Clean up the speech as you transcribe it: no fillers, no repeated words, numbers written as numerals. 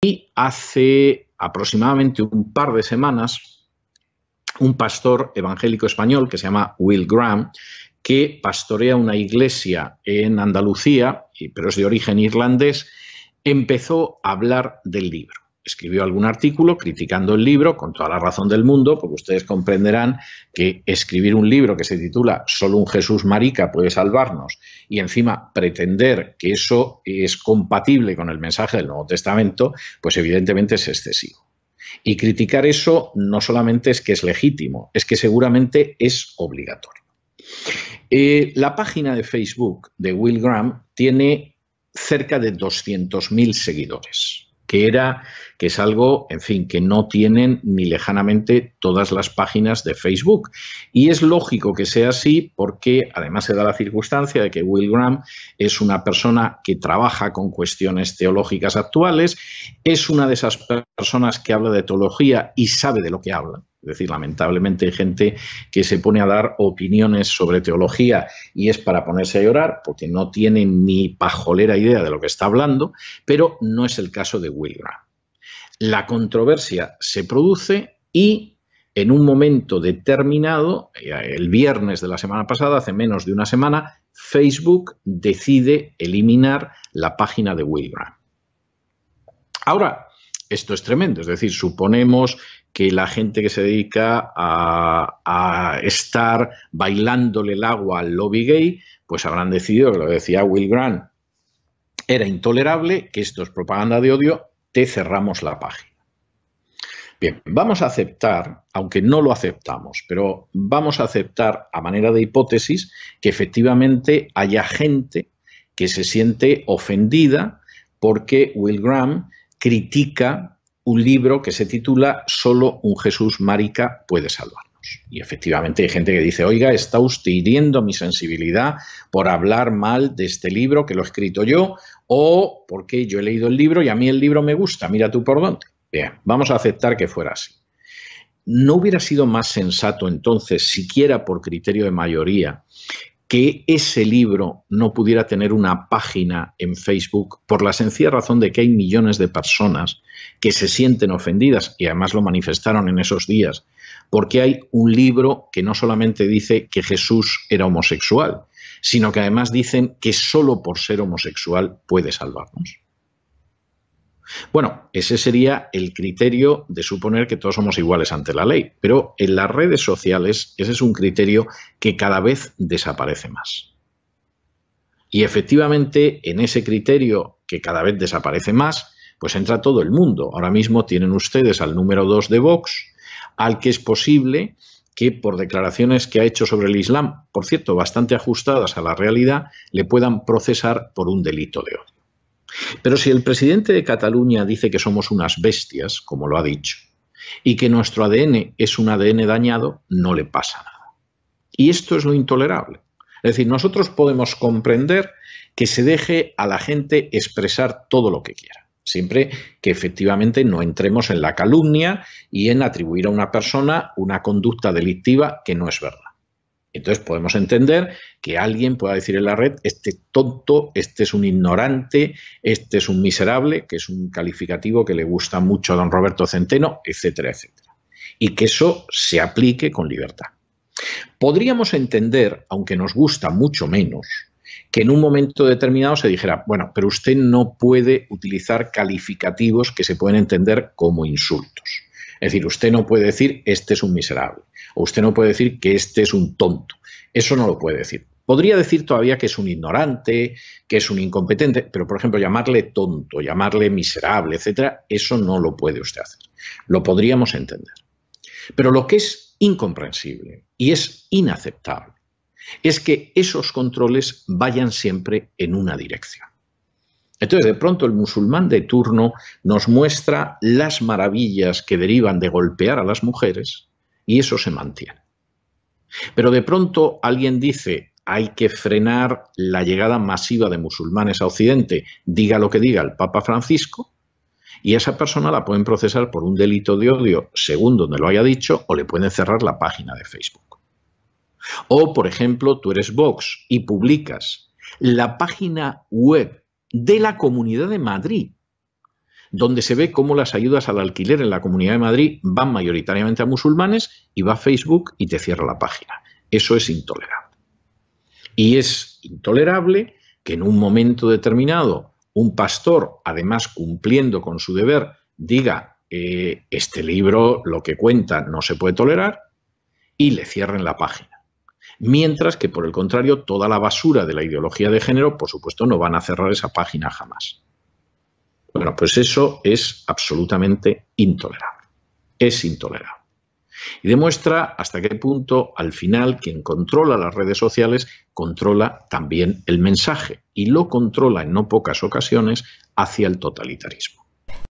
Y hace aproximadamente un par de semanas, un pastor evangélico español que se llama Will Graham, que pastorea una iglesia en Andalucía, pero es de origen irlandés, empezó a hablar del libro. Escribió algún artículo criticando el libro con toda la razón del mundo, porque ustedes comprenderán que escribir un libro que se titula Solo un Jesús marica puede salvarnos y encima pretender que eso es compatible con el mensaje del Nuevo Testamento, pues evidentemente es excesivo. Y criticar eso no solamente es que es legítimo, es que seguramente es obligatorio. La página de Facebook de Will Graham tiene cerca de 200.000 seguidores, que es algo, en fin, que no tienen ni lejanamente todas las páginas de Facebook. Y es lógico que sea así porque además se da la circunstancia de que Will Graham es una persona que trabaja con cuestiones teológicas actuales, es una de esas personas que habla de teología y sabe de lo que habla. Es decir, lamentablemente hay gente que se pone a dar opiniones sobre teología y es para ponerse a llorar porque no tiene ni pajolera idea de lo que está hablando, pero no es el caso de Will Graham. La controversia se produce y en un momento determinado, el viernes de la semana pasada, hace menos de una semana, Facebook decide eliminar la página de Will Graham. Ahora, esto es tremendo, es decir, suponemos que la gente que se dedica a estar bailándole el agua al lobby gay, pues habrán decidido que lo que decía Will Graham era intolerable, que esto es propaganda de odio, te cerramos la página. Bien, vamos a aceptar, aunque no lo aceptamos, pero vamos a aceptar a manera de hipótesis que efectivamente haya gente que se siente ofendida porque Will Graham critica un libro que se titula Solo un Jesús marica puede salvarnos. Y efectivamente hay gente que dice, oiga, está usted hiriendo mi sensibilidad por hablar mal de este libro que lo he escrito yo o porque yo he leído el libro y a mí el libro me gusta, mira tú por dónde. Bien, vamos a aceptar que fuera así. ¿No hubiera sido más sensato entonces, siquiera por criterio de mayoría, que ese libro no pudiera tener una página en Facebook por la sencilla razón de que hay millones de personas que se sienten ofendidas y además lo manifestaron en esos días porque hay un libro que no solamente dice que Jesús era homosexual, sino que además dicen que solo por ser homosexual puede salvarnos? Bueno, ese sería el criterio de suponer que todos somos iguales ante la ley, pero en las redes sociales ese es un criterio que cada vez desaparece más. Y efectivamente en ese criterio que cada vez desaparece más, pues entra todo el mundo. Ahora mismo tienen ustedes al número 2 de Vox, al que es posible que por declaraciones que ha hecho sobre el Islam, por cierto, bastante ajustadas a la realidad, le puedan procesar por un delito de odio. Pero si el presidente de Cataluña dice que somos unas bestias, como lo ha dicho, y que nuestro ADN es un ADN dañado, no le pasa nada. Y esto es lo intolerable. Es decir, nosotros podemos comprender que se deje a la gente expresar todo lo que quiera, siempre que efectivamente no entremos en la calumnia y en atribuir a una persona una conducta delictiva que no es verdad. Entonces podemos entender que alguien pueda decir en la red, este tonto, este es un ignorante, este es un miserable, que es un calificativo que le gusta mucho a don Roberto Centeno, etcétera, etcétera. Y que eso se aplique con libertad. Podríamos entender, aunque nos gusta mucho menos, que en un momento determinado se dijera, bueno, pero usted no puede utilizar calificativos que se pueden entender como insultos. Es decir, usted no puede decir, este es un miserable. O usted no puede decir que este es un tonto. Eso no lo puede decir. Podría decir todavía que es un ignorante, que es un incompetente, pero, por ejemplo, llamarle tonto, llamarle miserable, etcétera, eso no lo puede usted hacer. Lo podríamos entender. Pero lo que es incomprensible y es inaceptable es que esos controles vayan siempre en una dirección. Entonces, de pronto, el musulmán de turno nos muestra las maravillas que derivan de golpear a las mujeres y eso se mantiene. Pero de pronto alguien dice, hay que frenar la llegada masiva de musulmanes a Occidente, diga lo que diga el Papa Francisco, y a esa persona la pueden procesar por un delito de odio, según donde lo haya dicho, o le pueden cerrar la página de Facebook. O, por ejemplo, tú eres Vox y publicas la página web de la Comunidad de Madrid donde se ve cómo las ayudas al alquiler en la Comunidad de Madrid van mayoritariamente a musulmanes y va a Facebook y te cierra la página. Eso es intolerable. Y es intolerable que en un momento determinado un pastor, además cumpliendo con su deber, diga este libro, lo que cuenta, no se puede tolerar, y le cierren la página. Mientras que, por el contrario, toda la basura de la ideología de género, por supuesto, no van a cerrar esa página jamás. Bueno, pues eso es absolutamente intolerable. Es intolerable. Y demuestra hasta qué punto, al final, quien controla las redes sociales controla también el mensaje y lo controla en no pocas ocasiones hacia el totalitarismo.